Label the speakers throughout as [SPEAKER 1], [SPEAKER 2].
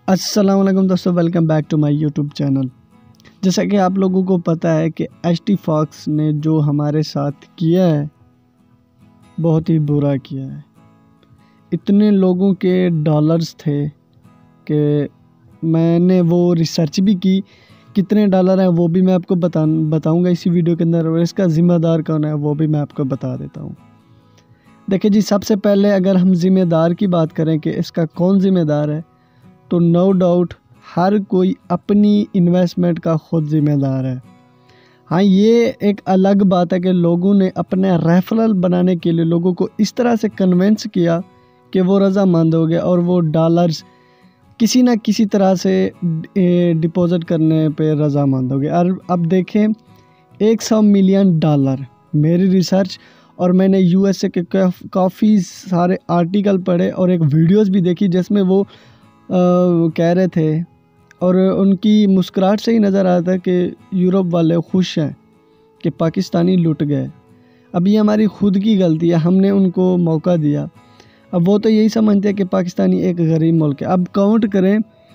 [SPEAKER 1] अस्सलाम वालेकुम दोस्तों, welcome back to my YouTube channel. जैसा कि आप लोगों को पता है कि एच.टी. फॉक्स ने जो हमारे साथ किया है बहुत ही बुरा किया है। इतने लोगों के डॉलर्स थे कि मैंने वो रिसर्च भी की, कितने डॉलर हैं वो भी मैं आपको बताऊंगा इसी वीडियो के अंदर, और इसका ज़िम्मेदार कौन है वो भी मैं आपको बता देता हूँ। देखिए जी, सबसे पहले अगर हम ज़िम्मेदार की बात करें कि इसका कौन ज़िम्मेदार है, तो नो डाउट हर कोई अपनी इन्वेस्टमेंट का खुद ज़िम्मेदार है। हाँ, ये एक अलग बात है कि लोगों ने अपने रेफरल बनाने के लिए लोगों को इस तरह से कन्विंस किया कि वो रज़ामंद हो गए और वो डॉलर्स किसी ना किसी तरह से डिपॉज़िट करने पे रज़ामंद हो गए। और अब देखें, 100 मिलियन डॉलर, मेरी रिसर्च और मैंने यूएसए के काफ़ी सारे आर्टिकल पढ़े और एक वीडियोस भी देखी जिसमें वो कह रहे थे और उनकी मुस्कुराहट से ही नज़र आता था कि यूरोप वाले खुश हैं कि पाकिस्तानी लुट गए। अब ये हमारी खुद की गलती है, हमने उनको मौका दिया। अब वो तो यही समझते हैं कि पाकिस्तानी एक गरीब मुल्क है। अब काउंट करें,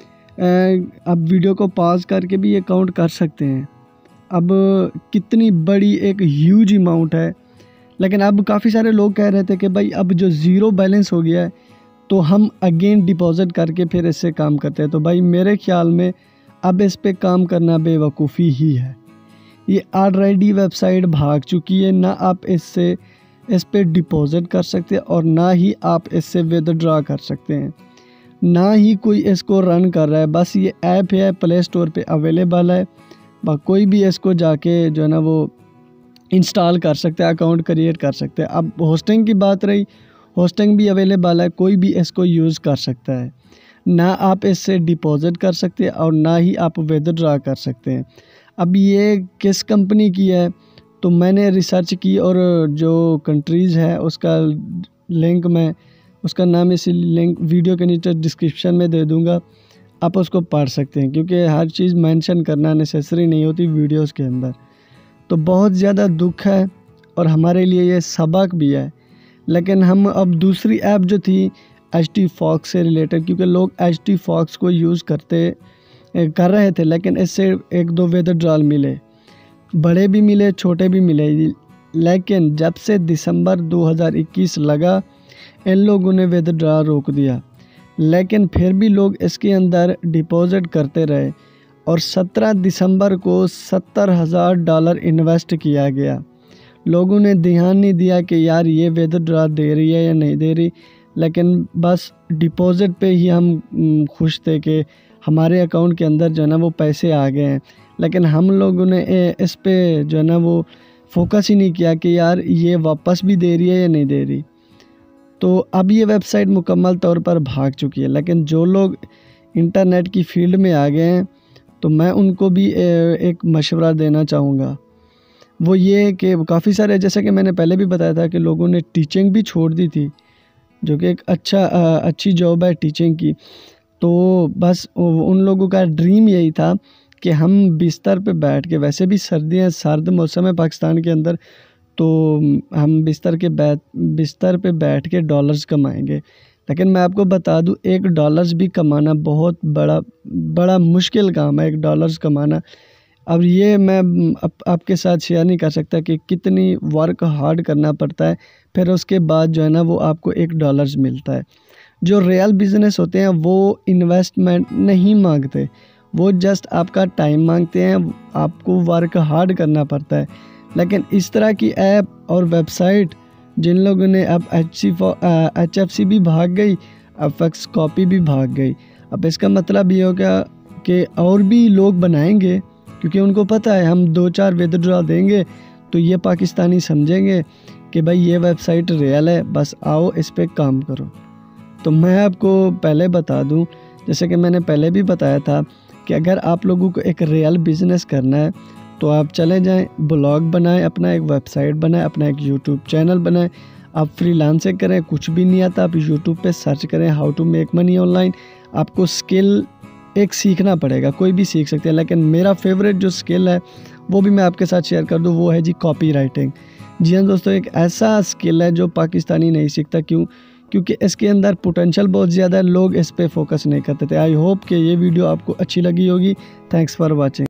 [SPEAKER 1] अब वीडियो को पॉज करके भी ये काउंट कर सकते हैं। अब कितनी बड़ी एक ह्यूज अमाउंट है। लेकिन अब काफ़ी सारे लोग कह रहे थे कि भाई अब जो ज़ीरो बैलेंस हो गया है तो हम अगेन डिपॉज़िट करके फिर इससे काम करते हैं। तो भाई मेरे ख्याल में अब इस पे काम करना बेवकूफ़ी ही है। ये ऑलरेडी वेबसाइट भाग चुकी है, ना आप इस पे डिपॉज़िट कर सकते हैं और ना ही आप इससे विदड्रॉ कर सकते हैं, ना ही कोई इसको रन कर रहा है। बस ये ऐप है, प्ले स्टोर पे अवेलेबल है, कोई भी इसको जाके जो है ना वो इंस्टॉल कर सकते हैं, अकाउंट क्रिएट कर सकते हैं। अब होस्टिंग की बात रही, होस्टिंग भी अवेलेबल है, कोई भी इसको यूज़ कर सकता है। ना आप इससे डिपॉज़िट कर सकते हैं और ना ही आप विदड्रॉ कर सकते हैं। अब ये किस कंपनी की है, तो मैंने रिसर्च की और जो कंट्रीज़ है उसका लिंक मैं उसका नाम इस लिंक वीडियो के नीचे डिस्क्रिप्शन में दे दूँगा, आप उसको पढ़ सकते हैं, क्योंकि हर चीज़ मेंशन करना नेसेसरी नहीं होती वीडियोज़ के अंदर। तो बहुत ज़्यादा दुख है और हमारे लिए ये सबक भी है। लेकिन हम अब दूसरी ऐप जो थी एच.टी. फॉक्स से रिलेटेड, क्योंकि लोग एच.टी. फॉक्स को यूज़ कर रहे थे, लेकिन इससे एक दो विदड्रॉल मिले, बड़े भी मिले छोटे भी मिले। लेकिन जब से दिसंबर 2021 लगा, इन लोगों ने विदड्रॉ रोक दिया, लेकिन फिर भी लोग इसके अंदर डिपॉज़िट करते रहे और 17 दिसंबर को $70,000 इन्वेस्ट किया गया। लोगों ने ध्यान नहीं दिया कि यार ये विदड्रॉ दे रही है या नहीं दे रही, लेकिन बस डिपॉज़िट पे ही हम खुश थे कि हमारे अकाउंट के अंदर जो है ना वो पैसे आ गए हैं। लेकिन हम लोगों ने इस पे जो है ना वो फोकस ही नहीं किया कि यार ये वापस भी दे रही है या नहीं दे रही। तो अब ये वेबसाइट मुकम्मल तौर पर भाग चुकी है। लेकिन जो लोग इंटरनेट की फील्ड में आ गए हैं, तो मैं उनको भी एक मशवरा देना चाहूँगा। वो ये कि काफ़ी सारे, जैसे कि मैंने पहले भी बताया था कि लोगों ने टीचिंग भी छोड़ दी थी, जो कि एक अच्छी जॉब है टीचिंग की। तो बस उन लोगों का ड्रीम यही था कि हम बिस्तर पे बैठ के, वैसे भी सर्दियाँ, सर्द मौसम है पाकिस्तान के अंदर, तो हम बिस्तर पे बैठ के डॉलर्स कमाएंगे। लेकिन मैं आपको बता दूं, एक डॉलर्स भी कमाना बहुत बड़ा मुश्किल काम है, एक डॉलर्स कमाना। अब ये मैं आपके साथ शेयर नहीं कर सकता कि कितनी वर्क हार्ड करना पड़ता है, फिर उसके बाद जो है ना वो आपको $1 मिलता है। जो रियल बिज़नेस होते हैं वो इन्वेस्टमेंट नहीं मांगते, वो जस्ट आपका टाइम मांगते हैं, आपको वर्क हार्ड करना पड़ता है। लेकिन इस तरह की ऐप और वेबसाइट जिन लोगों ने, अब HFC भी भाग गई, FX कॉपी भी भाग गई। अब इसका मतलब ये हो गया कि और भी लोग बनाएंगे, क्योंकि उनको पता है हम 2-4 विदड्रॉ देंगे तो ये पाकिस्तानी समझेंगे कि भाई ये वेबसाइट रियल है, बस आओ इस पे काम करो। तो मैं आपको पहले बता दूं, जैसे कि मैंने पहले भी बताया था कि अगर आप लोगों को एक रियल बिज़नेस करना है तो आप चले जाएं, ब्लॉग बनाएं, अपना एक वेबसाइट बनाएं, अपना एक यूट्यूब चैनल बनाएं। आप फ्रीलांसिंग करें, कुछ भी नहीं आता, आप यूट्यूब पे सर्च करें how to make money online. आपको स्किल एक सीखना पड़ेगा, कोई भी सीख सकते हैं, लेकिन मेरा फेवरेट जो स्किल है वो भी मैं आपके साथ शेयर कर दूं, वो है जी कॉपी राइटिंग। जी हाँ दोस्तों, एक ऐसा स्किल है जो पाकिस्तानी नहीं सीखता। क्यों? क्योंकि इसके अंदर पोटेंशियल बहुत ज़्यादा है, लोग इस पे फोकस नहीं करते थे। आई होप कि ये वीडियो आपको अच्छी लगी होगी। Thanks for watching.